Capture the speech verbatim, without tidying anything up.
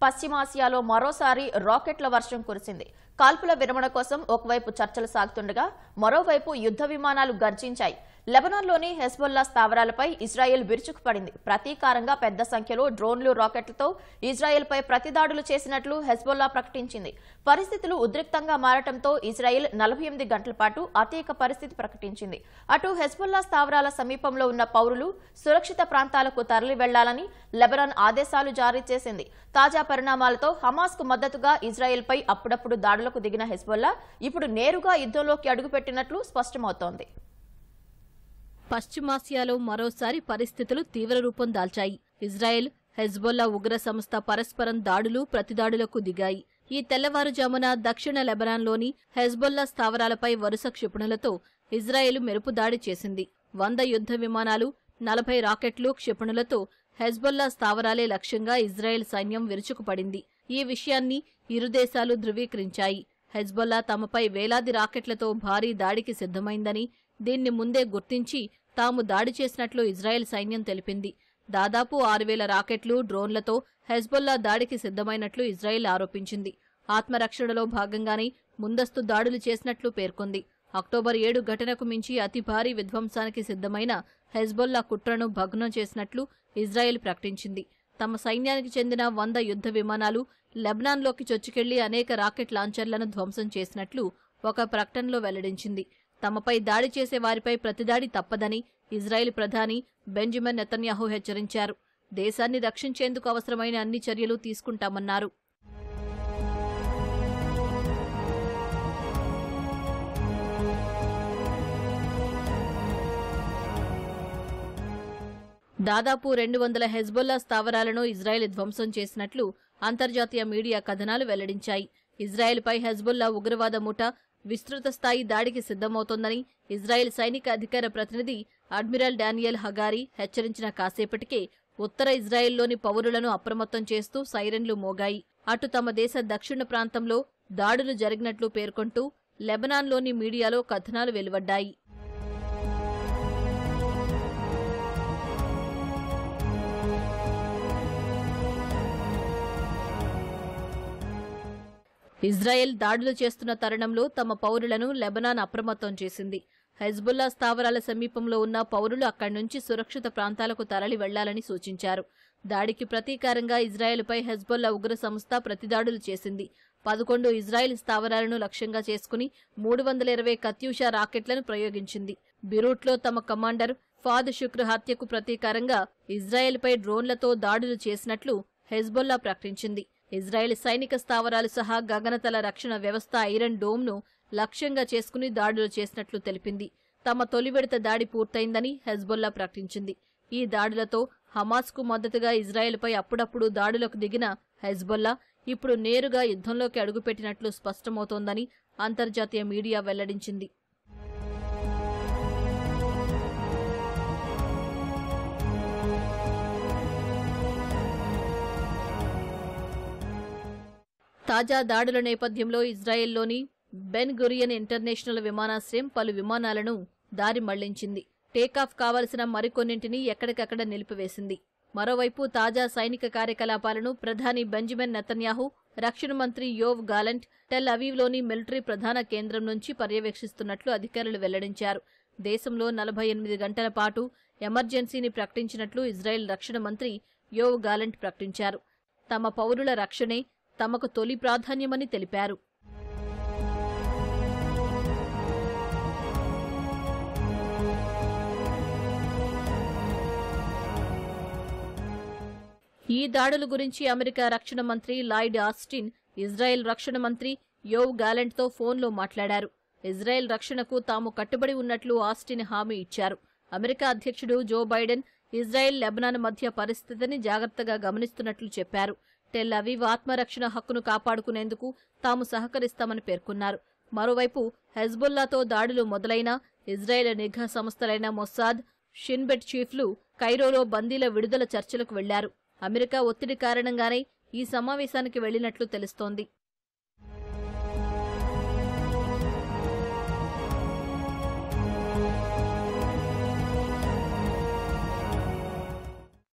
పశ్చిమాసియాలో మరోసారి రాకెట్ల వర్షం కురిసింది. కాల్పుల విరమణ కోసం ఒకవైపు చర్చలు సాగుతుండగా మరోవైపు యుద్ధ విమానాలు గర్జించాయి. లెబనాన్లోని హెజ్బొల్లా స్థావరాలపై ఇజ్రాయెల్ విరుచుకుపడింది. ప్రతీకారంగా పెద్ద సంఖ్యలో డ్రోన్లు, రాకెట్లతో ఇజ్రాయెల్పై ప్రతిదాడులు చేసినట్లు హెజ్బొల్లా ప్రకటించింది. పరిస్థితులు ఉద్రిక్తంగా మారటంతో ఇజ్రాయెల్ నలభై ఎనిమిది గంటల పాటు అత్యయిక పరిస్థితి ప్రకటించింది. అటు హెజ్బొల్లా స్థావరాల సమీపంలో ఉన్న పౌరులు సురక్షిత ప్రాంతాలకు తరలి వెళ్లాలని లెబనాన్ ఆదేశాలు జారీ చేసింది. తాజా పరిణామాలతో హమాస్కు మద్దతుగా ఇజ్రాయెల్పై అప్పుడప్పుడు దాడులకు దిగిన హెజ్బొల్లా ఇప్పుడు నేరుగా యుద్ధంలోకి అడుగుపెట్టినట్లు స్పష్టమవుతోంది. పశ్చిమాసియాలో మరోసారి పరిస్థితులు తీవ్ర రూపం దాల్చాయి. ఇజ్రాయెల్, హెజ్బొల్లా ఉగ్ర సంస్థ పరస్పరం దాడులు, ప్రతిదాడులకు దిగాయి. ఈ తెల్లవారుజామున దక్షిణ లెబనాన్లోని హెజ్బొల్లా స్థావరాలపై వరుస క్షిపణులతో ఇజ్రాయెల్ మెరుపు దాడి చేసింది. వంద యుద్ధ విమానాలు, నలభై రాకెట్లు, క్షిపణులతో హెజ్బొల్లా స్థావరాలే లక్ష్యంగా ఇజ్రాయెల్ సైన్యం విరుచుకుపడింది. ఈ విషయాన్ని ఇరు దేశాలు ధృవీకరించాయి. హెజ్బొల్లా తమపై వేలాది రాకెట్లతో భారీ దాడికి సిద్ధమైందని, దీన్ని ముందే గుర్తించి తాము దాడి చేసినట్లు ఇజ్రాయెల్ సైన్యం తెలిపింది. దాదాపు ఆరు వేల రాకెట్లు, డ్రోన్లతో హెజ్బొల్లా దాడికి సిద్ధమైనట్లు ఇజ్రాయెల్ ఆరోపించింది. ఆత్మరక్షణలో భాగంగానే ముందస్తు దాడులు చేసినట్లు పేర్కొంది. అక్టోబర్ ఏడు ఘటనకు మించి అతి భారీ విధ్వంసానికి సిద్ధమైన హెజ్బొల్లా కుట్రను భగ్నం చేసినట్లు ఇజ్రాయెల్ ప్రకటించింది. తమ సైన్యానికి చెందిన వంద యుద్ధ విమానాలు లెబనాన్లోకి చొచ్చుకెళ్లి అనేక రాకెట్ లాంచర్లను ధ్వంసం చేసినట్లు ఒక ప్రకటనలో వెల్లడించింది. తమపై దాడి చేసే వారిపై ప్రతిదాడి తప్పదని ఇజ్రాయెల్ ప్రధాని బెంజమిన్ నెతన్యాహు హెచ్చరించారు. దేశాన్ని రక్షించేందుకు అవసరమైన అన్ని చర్యలు తీసుకుంటామన్నారు. దాదాపు రెండు వందల హెజ్బొల్లా స్థావరాలను ఇజ్రాయెల్ ధ్వంసం చేసినట్లు అంతర్జాతీయ మీడియా కథనాలు వెల్లడించాయి. ఇజ్రాయెల్పై హెజ్బొల్లా ఉగ్రవాద ముఠా విస్తృత స్థాయి దాడికి సిద్ధమవుతోందని ఇజ్రాయెల్ సైనిక అధికార ప్రతినిధి అడ్మిరల్ డానియల్ హగారీ హెచ్చరించిన కాసేపటికే ఉత్తర ఇజ్రాయెల్లోని పౌరులను అప్రమత్తం చేస్తూ సైరన్లు మోగాయి. అటు తమ దేశ దక్షిణ ప్రాంతంలో దాడులు జరిగినట్లు పేర్కొంటూ లెబనాన్లోని మీడియాలో కథనాలు వెలువడ్డాయి. ఇజ్రాయెల్ దాడులు చేస్తున్న తరుణంలో తమ పౌరులను లెబనాన్ అప్రమత్తం చేసింది. హెజ్బొల్లా స్థావరాల సమీపంలో ఉన్న పౌరులు అక్కడి నుంచి సురక్షిత ప్రాంతాలకు తరలి వెళ్లాలని సూచించారు. దాడికి ప్రతీకారంగా ఇజ్రాయెల్పై హెజ్బొల్లా ఉగ్ర సంస్థ ప్రతిదాడులు చేసింది. పదకొండు ఇజ్రాయెల్ స్థావరాలను లక్ష్యంగా చేసుకుని మూడు వందల ఇరవై కత్యూషా రాకెట్లను ప్రయోగించింది. బిరూట్లో తమ కమాండర్ ఫాద్ షుక్ర్ హత్యకు ప్రతీకారంగా ఇజ్రాయెల్పై డ్రోన్లతో దాడులు చేసినట్లు హెజ్బొల్లా ప్రకటించింది. ఇజ్రాయెల్ సైనిక స్థావరాలు సహా గగనతల రక్షణ వ్యవస్థ ఐరన్ డోమ్ను లక్ష్యంగా చేసుకుని దాడులు చేసినట్లు తెలిపింది. తమ తొలి విడత దాడి పూర్తయిందని హెజ్బొల్లా ప్రకటించింది. ఈ దాడులతో హమాస్కు మద్దతుగా ఇజ్రాయెల్పై అప్పుడప్పుడు దాడులకు దిగిన హెజ్బొల్లా ఇప్పుడు నేరుగా యుద్ధంలోకి అడుగుపెట్టినట్లు స్పష్టమవుతోందని అంతర్జాతీయ మీడియా వెల్లడించింది. తాజా దాడుల నేపథ్యంలో ఇజ్రాయెల్లోని బెన్ గురియన్ ఇంటర్నేషనల్ విమానాశ్రయం పలు విమానాలను దారి మళ్లించింది. టేకాఫ్ కావలసిన మరికొన్నింటిని ఎక్కడికక్కడ నిలిపివేసింది. మరోవైపు తాజా సైనిక కార్యకలాపాలను ప్రధాని బెంజమిన్ నెతన్యాహు, రక్షణ మంత్రి యోవ్ గాలంట్ టెల్ అవీవ్లోని మిలిటరీ ప్రధాన కేంద్రం నుంచి పర్యవేక్షిస్తున్నట్లు అధికారులు వెల్లడించారు. దేశంలో నలభై ఎనిమిది గంటల పాటు ఎమర్జెన్సీని ప్రకటించినట్లు ఇజ్రాయెల్ రక్షణ మంత్రి యోవ్ గాలంట్ ప్రకటించారు. తమ పౌరుల రక్షణే తమకు తొలి ప్రాధాన్యమని తెలిపారు. ఈ దాడుల గురించి అమెరికా రక్షణ మంత్రి లాయిడ్ ఆస్టిన్ ఇజ్రాయెల్ రక్షణ మంత్రి యోవ్ గాలంట్తో ఫోన్లో మాట్లాడారు. ఇజ్రాయెల్ రక్షణకు తాము కట్టుబడి ఉన్నట్లు ఆస్టిన్ హామీ ఇచ్చారు. అమెరికా అధ్యక్షుడు జో బైడెన్ ఇజ్రాయెల్, లెబనాన్ మధ్య పరిస్థితిని జాగ్రత్తగా గమనిస్తున్నట్లు చెప్పారు. టెల్ అవీవ్ ఆత్మరక్షణ హక్కును కాపాడుకునేందుకు తాము సహకరిస్తామని పేర్కొన్నారు. మరోవైపు హెజ్బొల్లాతో దాడులు మొదలైనా ఇజ్రాయెల్ నిఘా సంస్థలైన మొస్సాద్, షిన్ బెట్ చీఫ్లు కైరోలో బందీల విడుదల చర్చలకు వెళ్లారు. అమెరికా ఒత్తిడి కారణంగానే ఈ సమావేశానికి వెళ్లినట్లు తెలుస్తోంది.